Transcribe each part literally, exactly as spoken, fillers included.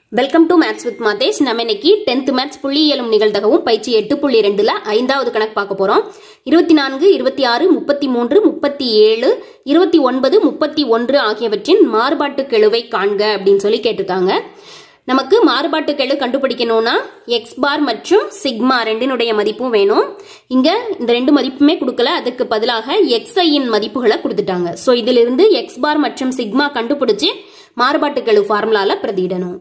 Welcome to maths with Mathesh. நம்ம இன்னைக்கு tenth maths புள்ளியியலும் நிகழ்தகவும் பயிற்சி எட்டு புள்ளி ரெண்டுல ஐந்தாவது கணக்கு பார்க்க போறோம். இருபத்தி நான்கு இருபத்தி ஆறு முப்பத்தி மூன்று முப்பத்தி ஏழு இருபத்தி ஒன்பது முப்பத்தி ஒன்று ஆகியவற்றின் மாறுபாட்டு கெழுவை காண்க அப்படின்னு சொல்லி கேட்டிருக்காங்க. நமக்கு மாறுபாட்டு கெழு கண்டுபிடிக்கணும்னா எக்ஸ் பார் மற்றும் சிக்மா ரெண்டினுடைய மதிப்பும் வேணும். இங்க இந்த ரெண்டு மதிப்புமே கொடுக்கல, அதுக்கு பதிலாக எக்ஸ்ஐயின் மதிப்புகளை கொடுத்துட்டாங்க. ஸோ இதிலிருந்து எக்ஸ் பார் மற்றும் சிக்மா கண்டுபிடிச்சு மாறுபாட்டு கெழு ஃபார்முலால பிரதியிடணும்.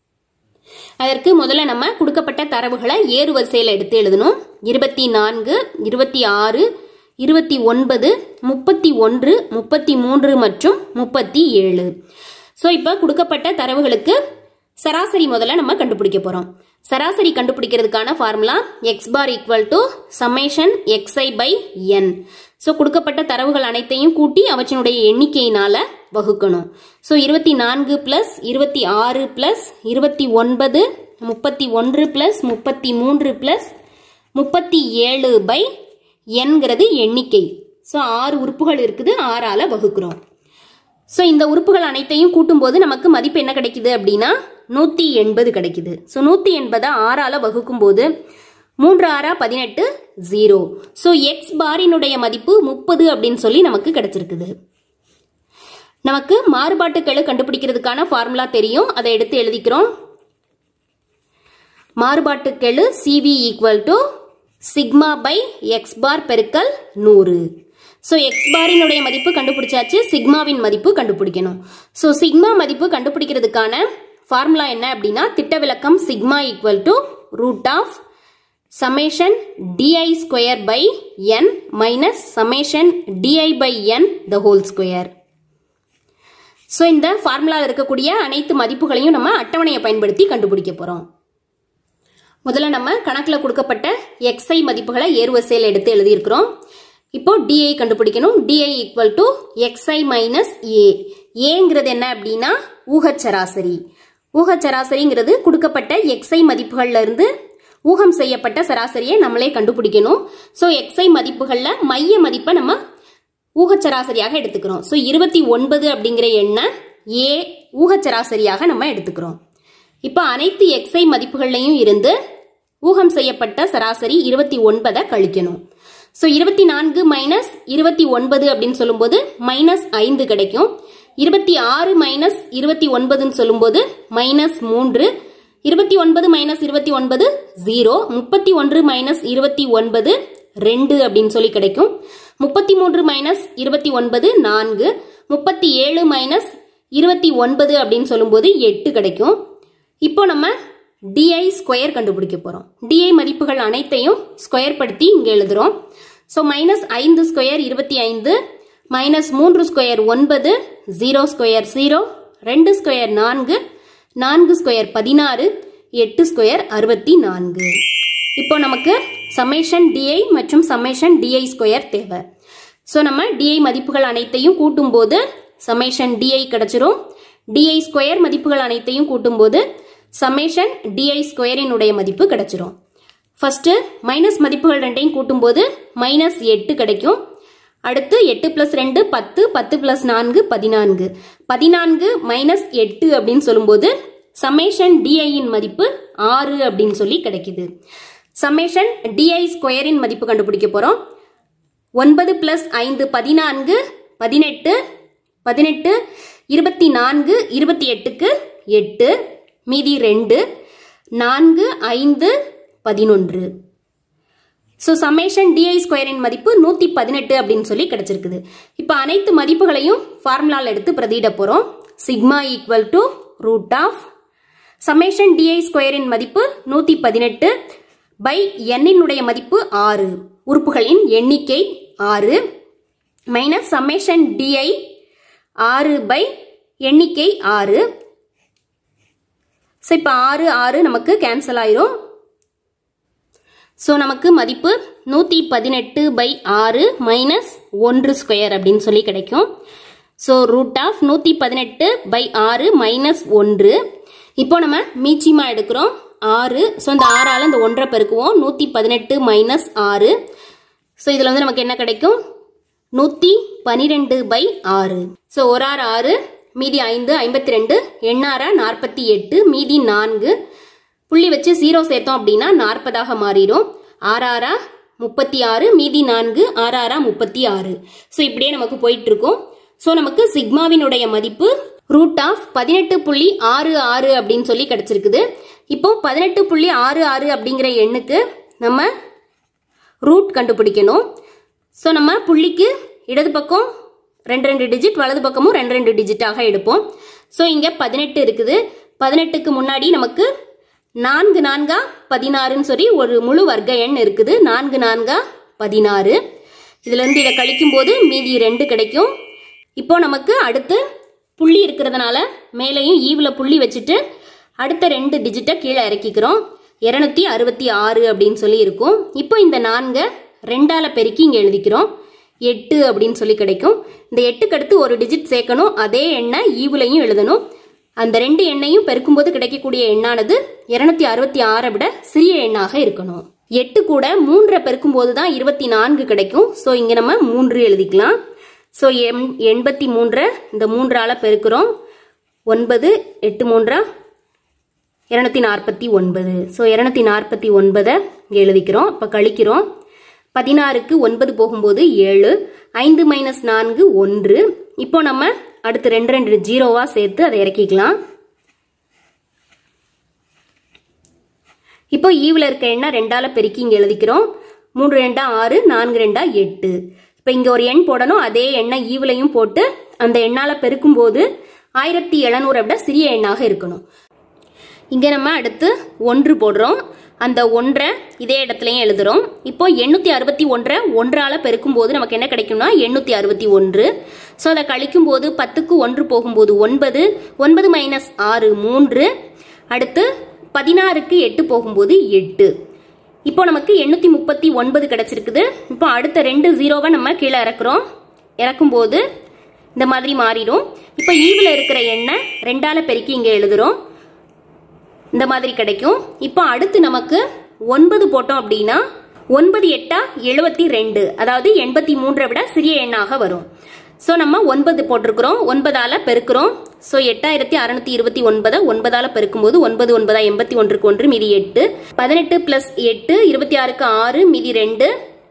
அதற்கு முதல்ல நம்ம கொடுக்கப்பட்ட தரவுகளை ஏறு வரிசையில் எடுத்து எழுதணும். இருபத்தி நான்கு இருபத்தி ஆறு இருபத்தி ஒன்பது முப்பத்தி ஒன்று முப்பத்தி மூன்று மற்றும் முப்பத்தி ஏழு. ஸோ இப்போ கொடுக்கப்பட்ட தரவுகளுக்கு சராசரி முதல்ல நம்ம கண்டுபிடிக்க போறோம். சராசரி கண்டுபிடிக்கிறதுக்கான formula X bar equal to summation x i by N. So கொடுக்கப்பட்ட தரவுகள் அனைத்தையும் கூட்டி அவற்றினுடைய எண்ணிக்கையினால வகுக்கணும். ஸோ இருபத்தி நான்கு பிளஸ் இருபத்தி ஆறு பிளஸ் இருபத்தி ஒன்பது முப்பத்தி ஒன்று பிளஸ் முப்பத்தி மூன்று பிளஸ் முப்பத்தி ஏழு பை என்கிறது எண்ணிக்கை. ஸோ ஆறு உறுப்புகள் இருக்குது, ஆறால வகுக்கிறோம். ஸோ இந்த உறுப்புகள் அனைத்தையும் கூட்டும் போது நமக்கு மதிப்பு என்ன கிடைக்குது அப்படின்னா நூத்தி எண்பது கிடைக்குது. ஸோ நூத்தி எண்பதை ஆறால வகுக்கும் போது மூன்று ஆறா பதினெட்டு ஜீரோ. ஸோ எக்ஸ் பாரினுடைய மதிப்பு முப்பது அப்படின்னு சொல்லி நமக்கு கிடைச்சிருக்குது. நமக்கு மாறுபாட்டு கெழு கண்டுபிடிக்கிறதுக்கான ஃபார்முலா தெரியும், அதை எடுத்து எழுதிக்கிறோம். மாறுபாட்டு கெழு CV equal to sigma by X bar பெருக்கல் நூறு. ஸோ எக்ஸ் பாரினுடைய மதிப்பு கண்டுபிடிச்சாச்சு, சிக்மாவின் மதிப்பு கண்டுபிடிக்கணும். ஸோ சிக்மா மதிப்பு கண்டுபிடிக்கிறதுக்கான ஃபார்முலா என்ன அப்படின்னா திட்ட விலக்கம் sigma equal to root of summation d i square by N minus summation d i by N the whole square. So இந்த ஃபார்முலாவில் இருக்கக்கூடிய அனைத்து மதிப்புகளையும் நம்ம அட்டவணையை பயன்படுத்தி கண்டுபிடிக்க போறோம். முதல்ல நம்ம கணக்கில் கொடுக்கப்பட்ட எக்ஸ்ஐ மதிப்புகளை ஏறுவரிசையில் எடுத்து எழுதியிருக்கிறோம். இப்போ டிஐ கண்டுபிடிக்கணும். D i equal to x i minus A. ஏங்கிறது என்ன அப்படின்னா ஊகச்சராசரி. ஊகச்சராசரிங்கிறது கொடுக்கப்பட்ட எக்ஸ்ஐ மதிப்புகள்ல இருந்து ஊகம் செய்யப்பட்ட சராசரியை நம்மளே கண்டுபிடிக்கணும். ஸோ எக்ஸ்ஐ மதிப்புகள்ல மைய மதிப்பை நம்ம ஊகச்சராசரியாக எடுத்துக்கிறோம். ஸோ இருபத்தி ஒன்பது அப்படிங்கிற எண்ணை ஏ ஊகச்சராசரியாக நம்ம எடுத்துக்கிறோம். இப்போ அனைத்து எக்ஸ்ஐ மதிப்புகள்லையும் இருந்து ஊகம் செய்யப்பட்ட சராசரி இருபத்தி ஒன்பதை கழிக்கணும். ஸோ இருபத்தி நான்கு மைனஸ் இருபத்தி ஒன்பது அப்படின்னு சொல்லும்போது மைனஸ் ஐந்து கிடைக்கும். இருபத்தி ஆறு மைனஸ் இருபத்தி ஒன்பதுன்னு சொல்லும்போது மைனஸ் மூன்று. இருபத்தி ஒன்பது மைனஸ் இருபத்தி ஒன்பது ஜீரோ. முப்பத்தி ஒன்று மைனஸ் இருபத்தி ஒன்பது ரெண்டு அப்படின்னு சொல்லி கிடைக்கும். முப்பத்தி மூன்று மைனஸ் இருபத்தி ஒன்பது நான்கு. முப்பத்தி ஏழு மைனஸ் இருபத்தி ஒன்பது அப்படின்னு சொல்லும்போது எட்டு கிடைக்கும். இப்போ நம்ம டிஐ ஸ்கொயர் கண்டுபிடிக்க போறோம். டிஐ மதிப்புகள் அனைத்தையும் ஸ்கொயர் படுத்தி இங்க எழுதுறோம். ஸோ மைனஸ் ஐந்து ஸ்கொயர் இருபத்தி ஐந்து, மைனஸ் மூன்று ஸ்கொயர் ஒன்பது, ஜீரோ ஸ்கொயர் ஜீரோ, ரெண்டு ஸ்கொயர் நான்கு, நான்கு ஸ்கொயர் பதினாறு, எட்டு ஸ்கொயர் அறுபத்தி நான்கு. இப்போ நமக்கு சம்மேஷன் டிஐ மற்றும் சம்மேஷன் டிஐ ஸ்கொயர் தேவை. ஸோ நம்ம டிஐ மதிப்புகள் அனைத்தையும் கூட்டும் போது சம்மேஷன் டிஐ கிடைச்சிரும். டிஐ ஸ்கொயர் மதிப்புகள் அனைத்தையும் கூட்டும் போது சம்மேஷன் டிஐ ஸ்கொயரினுடைய மதிப்பு கிடைச்சிரும். ஃபர்ஸ்ட் மைனஸ் மதிப்புகள் ரெண்டையும் கூட்டும் போது மைனஸ் எட்டு கிடைக்கும். அடுத்து எட்டு பிளஸ் ரெண்டு பத்து, பத்து பிளஸ் நான்கு பதினான்கு. பதினான்கு மைனஸ் எட்டு அப்படின்னு சொல்லும்போது சம்மேஷன் டிஐயின் மதிப்பு ஆறு அப்படின்னு சொல்லி கிடைக்குது. சம்மேஷன் டிஐ ஸ்கொயரின் மதிப்பு கண்டுபிடிக்க போறோம். ஒன்பது பிளஸ் ஐந்து பதினான்கு, பதினெட்டு, பதினெட்டு இருபத்தி நான்கு, இருபத்தி எட்டுக்கு எட்டு, மீதி ரெண்டு, நான்கு ஐந்து பதினொன்று. ஸோ சம்மேஷன் டிஐ ஸ்கொயரின் மதிப்பு நூத்தி பதினெட்டு அப்படின்னு சொல்லி கிடைச்சிருக்குது. இப்போ அனைத்து மதிப்புகளையும் ஃபார்முலால எடுத்து பிரதியிட போறோம். Sigma equal to root of summation d i ஸ்கொயரின் மதிப்பு நூத்தி பதினெட்டு பை எண்ணினுடைய மதிப்பு ஆறு, உறுப்புகளின் எண்ணிக்கை ஆறு, மைனஸ் சம்மேஷன் டிஐ ஆறு பை எண்ணிக்கை ஆறு. ஸோ இப்போ ஆறு ஆறு நமக்கு கேன்சல் ஆயிரும். ஸோ நமக்கு மதிப்பு நூற்றி பதினெட்டு பை ஆறு மைனஸ் ஒன்று ஸ்கொயர் அப்படின்னு சொல்லி கிடைக்கும். ஸோ ரூட் ஆஃப் நூற்றி பதினெட்டு பை ஆறு மைனஸ் ஒன்று. இப்போ நம்ம மீச்சிமா எடுக்கிறோம் ஆறு. ஸோ இந்த ஆறால் இந்த ஒன்றை பெருக்குவோம். நூற்றி பதினெட்டு மைனஸ் ஆறு. ஸோ இதில் வந்து நமக்கு என்ன கிடைக்கும்? நூற்றி பனிரெண்டு பை ஆறு. ஸோ ஒரு ஆறு ஆறு, மீதி ஐந்து ஐம்பத்தி ரெண்டு, எண்ணாறா நாற்பத்தி எட்டு, மீதி நான்கு, புள்ளி வச்சு ஜீரோ சேர்த்தோம் அப்படின்னா நாற்பதாக மாறிடும். ஆறாறா முப்பத்தி ஆறு, மீதி நான்கு, ஆறாறா முப்பத்தி ஆறு. ஸோ இப்படியே நமக்கு போயிட்டு இருக்கும். ஸோ நமக்கு சிக்மாவினுடைய மதிப்பு ரூட் ஆஃப் பதினெட்டு புள்ளி ஆறு ஆறு அப்படின்னு சொல்லி கிடைச்சிருக்குது. இப்போ பதினெட்டு புள்ளி ஆறு ஆறு அப்படிங்கிற எண்ணுக்கு நம்ம ரூட் கண்டுபிடிக்கணும். ஸோ நம்ம புள்ளிக்கு இடது பக்கம் ரெண்டு ரெண்டு டிஜிட், வலது பக்கமும் ரெண்டு ரெண்டு டிஜிட்டாக எடுப்போம். ஸோ இங்கே பதினெட்டு இருக்குது. பதினெட்டுக்கு முன்னாடி நமக்கு நான்கு நான்கா பதினாறுன்னு சொல்லி ஒரு முழு வர்க்க எண் இருக்குது. நான்கு நான்கா பதினாறு. இதுலேருந்து இதை கழிக்கும் போது மீதி ரெண்டு கிடைக்கும். இப்போ நமக்கு அடுத்து புள்ளி இருக்கிறதுனால மேலேயும் ஈவில் புள்ளி வச்சுட்டு அடுத்த ரெண்டு டிஜிட்டை கீழே இறக்கிக்கிறோம். இருநூத்தி அறுபத்தி ஆறு அப்படின்னு சொல்லி இருக்கும். இப்போ இந்த நான்கை ரெண்டால பெருக்கி இங்கே எழுதிக்கிறோம். எட்டு அப்படின்னு சொல்லி கிடைக்கும். இந்த எட்டுக்கு அடுத்து ஒரு டிஜிட் சேர்க்கணும். அதே எண்ணை ஈவுலையும் எழுதணும். அந்த ரெண்டு எண்ணையும் பெருக்கும்போது கிடைக்கக்கூடிய எண்ணானது இருநூத்தி அறுபத்தி ஆறை விட சிறிய எண்ணாக இருக்கணும். எட்டு கூட மூன்றை பெருக்கும் போது தான் இருபத்தி நான்கு கிடைக்கும். ஸோ இங்கே நம்ம மூன்று எழுதிக்கலாம். ஸோ எம் எண்பத்தி மூன்றை இந்த மூன்றால பெருக்கிறோம். ஒன்பது எட்டு மூன்றா இருநூத்தி நாற்பத்தி ஒன்பது. ஸோ இருநூத்தி நாற்பத்தி ஒன்பதை இங்கே எழுதிக்கிறோம். இப்போ கழிக்கிறோம். பதினாறுக்கு ஒன்பது போகும்போது ஏழு, ஐந்து மைனஸ் நான்கு ஒன்று. இப்போ நம்ம அடுத்து ரெண்டு ரெண்டு ஜீரோவா சேர்த்து அதை இறக்கிக்கலாம். இப்போ ஈவில் இருக்க எண்ணை ரெண்டால பெருக்கி இங்கே எழுதிக்கிறோம். மூன்று ரெண்டா ஆறு, நான்கு ரெண்டா எட்டு. இப்போ இங்கே ஒரு எண் போடணும். அதே எண்ணை ஈவிலையும் போட்டு அந்த எண்ணால பெருக்கும் போது ஆயிரத்தி எழுநூறை விட சிறிய எண்ணாக இருக்கணும். இங்கே நம்ம அடுத்து ஒன்று போடுறோம். அந்த ஒன்றை இதே இடத்துலையும் எழுதுறோம். இப்போ எண்ணூற்றி அறுபத்தி ஒன்றை ஒன்றால் பெருக்கும் போது நமக்கு என்ன கிடைக்கும்னா எண்ணூற்றி அறுபத்தி ஒன்று. ஸோ அதை கழிக்கும் போது பத்துக்கு ஒன்று போகும்போது ஒன்பது, ஒன்பது மைனஸ் ஆறு மூன்று. அடுத்து பதினாறுக்கு எட்டு போகும்போது எட்டு. இப்போ நமக்கு எண்ணூற்றி முப்பத்தி ஒன்பது கிடைச்சிருக்குது. இப்போ அடுத்த ரெண்டு ஜீரோவை நம்ம கீழே இறக்குறோம். இறக்கும்போது இந்த மாதிரி மாறிடும். இப்போ ஈவில் இருக்கிற எண்ணை ரெண்டால பெருக்கி இங்கே எழுதுறோம். இந்த மாதிரி கிடைக்கும். இப்போ அடுத்து நமக்கு ஒன்பது போட்டோம் அப்படின்னா ஒன்பது எட்டா எழுபத்தி ரெண்டு, அதாவது எண்பத்தி மூன்றை விட சிறிய எண்ணாக வரும். ஸோ நம்ம ஒன்பது போட்டிருக்கிறோம். ஒன்பதால பெருக்கிறோம். ஸோ எட்டாயிரத்தி அறுநூத்தி இருபத்தி ஒன்பதை ஒன்பதால பெருக்கும் போது ஒன்பது ஒன்பதா எண்பத்தி ஒன்றுக்கு ஒன்று, மீதி எட்டு. பதினெட்டு பிளஸ் எட்டு இருபத்தி ஆறுக்கு ஆறு, மீதி ரெண்டு.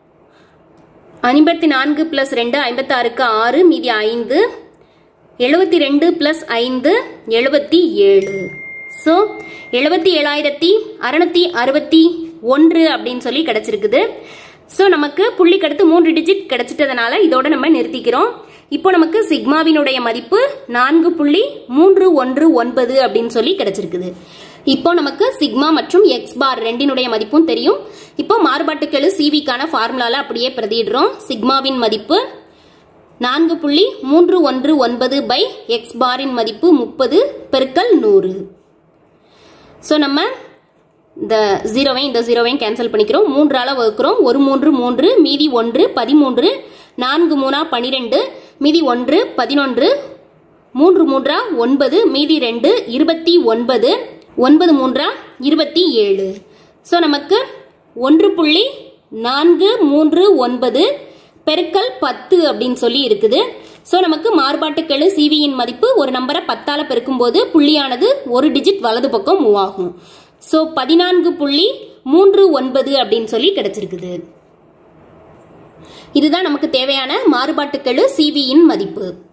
ஐம்பத்தி நான்கு பிளஸ் ரெண்டு ஐம்பத்தி ஆறுக்கு ஆறு, மீதி ஐந்து. எழுபத்தி ரெண்டு பிளஸ் ஐந்து எழுபத்தி ஏழு. ஸோ எழுபத்தி ஏழாயிரத்தி அறுநூத்தி அறுபத்தி ஒன்று அப்படின்னு சொல்லி கிடைச்சிருக்குது. ஸோ நமக்கு புள்ளிக்கு அடுத்து மூன்று டிஜிட் கிடைச்சிட்டதுனால இதோட நம்ம நிறுத்திக்கிறோம். இப்போ நமக்கு சிக்மாவினுடைய மதிப்பு நான்கு புள்ளி மூன்று ஒன்று ஒன்பது அப்படின்னு சொல்லி கிடைச்சிருக்குது. இப்போ நமக்கு சிக்மா மற்றும் எக்ஸ் பார் ரெண்டினுடைய மதிப்பும் தெரியும். இப்போ மாறுபாட்டுக்கெழு சிவிக்கான ஃபார்முலால அப்படியே பிரதியிடுறோம். சிக்மாவின் மதிப்பு நான்கு புள்ளி மூன்று ஒன்று ஒன்பது பை எக்ஸ் பாரின் மதிப்பு முப்பது பெருக்கல் நூறு. ஸோ நம்ம இந்த ஜீரோவையும் இந்த ஜீரோவையும் கேன்சல் பண்ணிக்கிறோம். மூன்றால வகுக்கிறோம். ஒரு மூன்று மூன்று, மீதி ஒன்று பதிமூன்று, நான்கு மூணா பனிரெண்டு, மீதி ஒன்று பதினொன்று, மூன்று மூன்றா ஒன்பது, மீதி ரெண்டு இருபத்தி ஒன்பது, ஒன்பது மூன்றா இருபத்தி ஏழு. ஸோ நமக்கு ஒன்று புள்ளி நான்கு மூன்று ஒன்பது பெருக்கல் பத்து அப்படின்னு சொல்லி இருக்குது. ஸோ நமக்கு மாறுபாட்டுக்கெழு சிவியின் மதிப்பு ஒரு நம்பரை பத்தால பெருக்கும் போது புள்ளியானது ஒரு டிஜிட் வலது பக்கம் மூவ் ஆகும். ஸோ பதினான்கு புள்ளி மூன்று ஒன்பது அப்படின்னு சொல்லி கிடைச்சிருக்குது. இதுதான் நமக்கு தேவையான மாறுபாட்டுக்கெழு சிவியின் மதிப்பு.